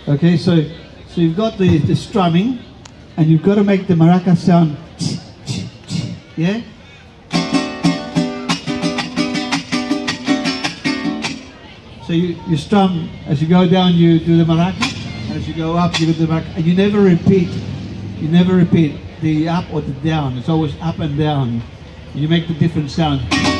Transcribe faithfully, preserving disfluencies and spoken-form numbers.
Okay, so so you've got the, the strumming, and you've got to make the maraca sound. Yeah. So you, you strum as you go down. You do the maraca. As you go up, you do the maraca, and you never repeat. You never repeat the up or the down. It's always up and down. You make the different sound.